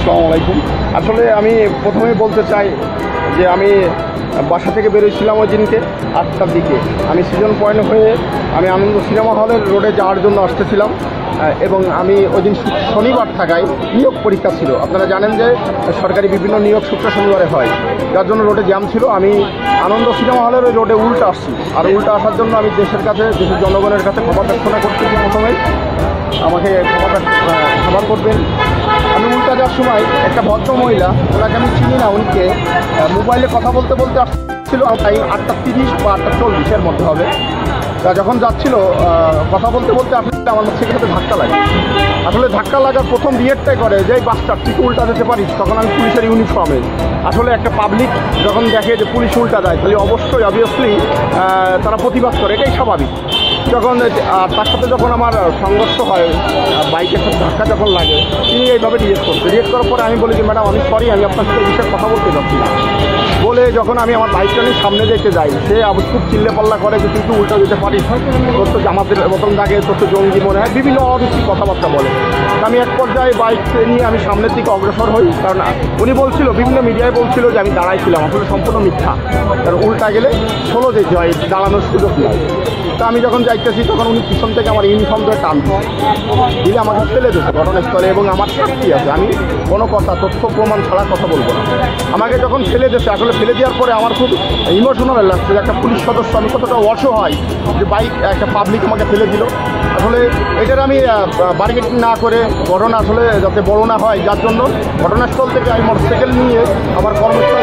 আসসালামু আলাইকুম। আসলে আমি প্রথমেই বলতে চাই যে আমি বাসা থেকে বেরোচ্ছিলাম ওই দিনকে 8টার দিকে। আমি সিজন পয়েন্ট হয়ে আমি আনন্দ সিনেমা হলের রোডে যাওয়ার জন্য আসতেছিলাম এবং আমি ওই দিন শনিবার থাকায় নিয়োগ পরীক্ষা ছিল। আপনারা জানেন যে সরকারি বিভিন্ন নিয়োগ শুক্র শনিবারে হয়, যার জন্য রোডে জ্যাম ছিল। আমি আনন্দ সিনেমা হলের ওই রোডে উল্টা আসছি, আর উল্টা আসার জন্য আমি দেশের কাছে, দেশের জনগণের কাছে ক্ষমা প্রার্থনা করতেছি। প্রথমেই আমাকে ক্ষমা করবেন। আমি উল্টা যাওয়ার সময় একটা ভদ্র মহিলা, ওনাকে আমি চিনি না, উনিকে মোবাইলে কথা বলতে বলতে আসছিল, টাইম 8:30 বা 8:40 মধ্যে হবে। তা যখন যাচ্ছিল কথা বলতে বলতে আসলে আমার সেক্ষেত্রে ধাক্কা লাগে। আসলে ধাক্কা লাগার প্রথম রিয়েক্টটাই করে যে এই বাসটা তুই উল্টা যেতে পারিস। তখন আমি পুলিশের ইউনিফর্মে, আসলে একটা পাবলিক যখন দেখে যে পুলিশ উল্টা যায় তাহলে অবশ্যই অবভিয়াসলি তারা প্রতিবাদ করে, এটাই স্বাভাবিক। যখন তার সাথে যখন আমার সংঘর্ষ হয়, বাইকের সাথে ধাক্কা যখন লাগে, তিনি এইভাবে রিয়েক্ট করছে। রিয়েক্ট করার পরে আমি বলি যে ম্যাডাম আমি সরি, আমি আপনার সাথে এই বিষয়ে কথা বলতে চাচ্ছি না বলে যখন আমি আমার বাইকটা নিয়ে সামনে যেতে যাই, সে খুব চিল্লে পাল্লা করে যে তুই তো উল্টা যেতে পারিস, তোর তো জামাতের মতন দাগে, তোর তো জঙ্গি মনে হয়, বিভিন্ন অরুচি কথাবার্তা বলে। আমি এক পর্যায়ে বাইক নিয়ে আমি সামনের দিকে অগ্রসর হই, কারণ উনি বলছিল, বিভিন্ন মিডিয়ায় বলছিল যে আমি দাঁড়াইছিলাম, আসলে সম্পূর্ণ মিথ্যা। কারণ উল্টা গেলে ষোলো যেতে হয়, দাঁড়ানোর সুযোগ নেই। তা আমি যখন যাইতেছি তখন উনি পিছন থেকে আমার ইউনিফর্ম ধরে টান দিলে আমাকে ফেলে দিয়েছে ঘটনাস্থলে, এবং আমার সাক্ষী আছে, আমি কোনো কথা তথ্য প্রমাণ ছাড়া কথা বলবো না। আমাকে যখন ফেলে দিয়েছে, আসলে ফেলে দেওয়ার পরে আমার খুব ইমোশনাল লাগছে যে একটা পুলিশ সদস্য, আমি কতটা অসহায় যে বাইক একটা পাবলিক আমাকে ফেলে দিল। আসলে এটার আমি বার্গেনিং না করে ঘটনা আসলে যাতে বড় না হয়, যার জন্য ঘটনাস্থল থেকে আমি মোটরসাইকেল নিয়ে আমার কর্মস্থল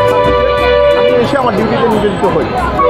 আমি এসে আমার ডিউটিতে নিয়োজিত হই।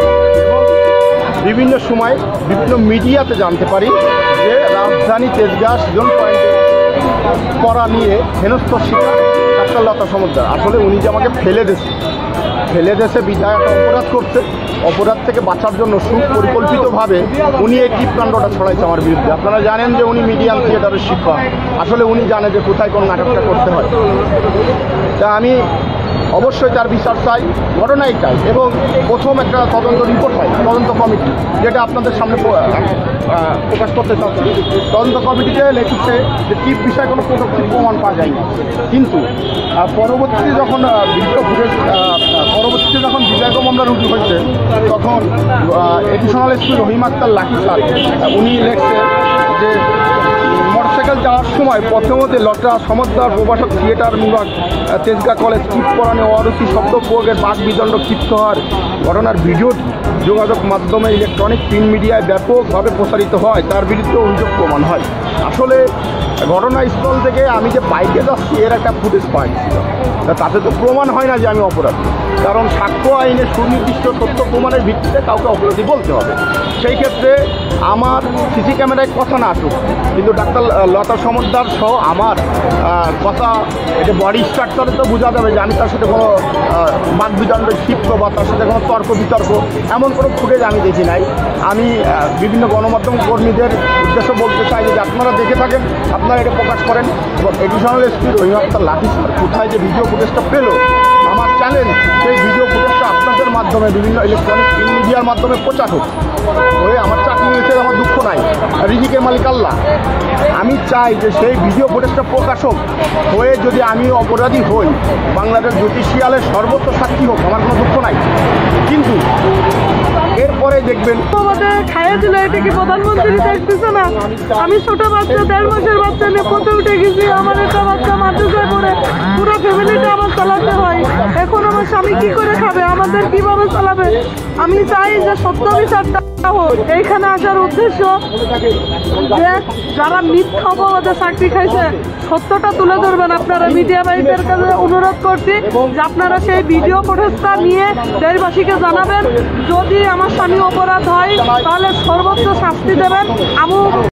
বিভিন্ন সময় বিভিন্ন মিডিয়াতে জানতে পারি যে রাজধানী তেজগাঁ সিজন পয়েন্টে পড়া নিয়ে হেনস্থ শিকার ডাক্তার লতা সমদ্দার। আসলে উনি যে আমাকে ফেলে দেশে বিধায় একটা অপরাধ করছে, অপরাধ থেকে বাঁচার জন্য সুপরিকল্পিতভাবে উনি এই কীটকাণ্ডটা ছড়াইছে আমার বিরুদ্ধে। আপনারা জানেন যে উনি মিডিয়াম থিয়েটারের শিক্ষক, আসলে উনি জানে যে কোথায় কোন নাটকটা করতে হয়। তা আমি অবশ্যই তার বিচার চাই, ঘটনাই চাই, এবং প্রথম একটা তদন্ত রিপোর্ট হয়, তদন্ত কমিটি, যেটা আপনাদের সামনে প্রকাশ করতে চাচ্ছি। তদন্ত কমিটিতে লিখছে যে কী বিষয়ে কোনো প্রমাণ পাওয়া যায়নি, কিন্তু পরবর্তীতে যখন বিজয় মামলা রুজু হয়েছে, তখন additional SP Rahim Akhtar Lucky sir উনি লিখছে যে মোটরসাইকেল যাওয়ার সময় প্রথমত লতা সমদ্দার প্রভাষক থিয়েটার বিভাগ তেজগাঁ কলেজ কীট পড়ানো অরুচি শব্দ প্রয়োগের বাক বিদণ্ড ক্ষিপ্ত হওয়ার ঘটনার ভিডিওটি যোগাযোগ মাধ্যমে ইলেকট্রনিক প্রিন্ট মিডিয়ায় ব্যাপকভাবে প্রসারিত হয়, তার বিরুদ্ধে অভিযোগ প্রমাণ হয়। আসলে ঘটনাস্থল থেকে আমি যে বাইকে যাচ্ছি এর একটা ফুটেজ পাই, তাতে তো প্রমাণ হয় না যে আমি অপরাধী, কারণ সাক্ষ্য আইনের সুনির্দিষ্ট সত্য প্রমাণের ভিত্তিতে কাউকে অপরাধী বলতে হবে। সেই ক্ষেত্রে আমার সিসি ক্যামেরায় কথা না আসুক, কিন্তু ডাক্তার লতা সমদ্দার সহ আমার কথা এটা বডি স্ট্রাকচারে তো বোঝা যাবে যে আমি তার সাথে কোনো বাক বিদণ্ড ক্ষিপ্ত বা তার সাথে কোনো তর্ক বিতর্ক এমন কোনো ফুটেজ আমি দেখি নাই। আমি বিভিন্ন গণমাধ্যম কর্মীদের উদ্দেশ্য বলতে চাই যে আপনারা দেখে থাকেন, আপনারা এটা প্রকাশ করেন, এবং additional SP Rahim Akhtar Lucky sir কোথায় যে ভিডিও ফুটেজটা পেল, আমার চ্যালেঞ্জ সেই ভিডিও ফুটেজটা আপনাদের মাধ্যমে বিভিন্ন ইলেকট্রনিক প্রিন্ট মিডিয়ার মাধ্যমে প্রচার হোক। হয়ে আমার চাকরি হয়েছে, আমার দুঃখ নাই, রিজিকের মালিক আল্লাহ। আমি চাই যে সেই ভিডিও ফুটেজটা প্রকাশ হোক, হয়ে যদি আমি অপরাধী হই, বাংলাদেশ জুডিশিয়ালের সর্বোচ্চ সাক্ষী হোক, আমার কোনো দুঃখ নাই। কিন্তু এরপরে দেখবেন আমাদের খাইয়ে দিলে এটা কি প্রধানমন্ত্রী দেখতেছে না? আমি ছোট বাচ্চা, 1.5 মাসের বাচ্চা নিয়ে পথে উঠে গেছি, আমার একটা বাচ্চা মাদ্রাসায় পড়ে, পুরো ফ্যামিলিটা আমার চালাতে হয়। এখন আমার স্বামী কি করে খাবে, আমাদের কিভাবে চালাবে? আমি চাই যে সত্য বিচারটা হোক। এইখানে আসার উদ্দেশ্য যে যারা মিথ্যা অপবাদে চাকরি খাইছে সত্যটা তুলে ধরবেন। আপনারা মিডিয়া ভাইদের কাছে অনুরোধ করছি যে আপনারা সেই ভিডিও ফুটেজটা নিয়ে দেশবাসীকে জানাবেন। যদি আমার স্বামী অপরাধ হয় তাহলে সর্বোচ্চ শাস্তি দেবেন।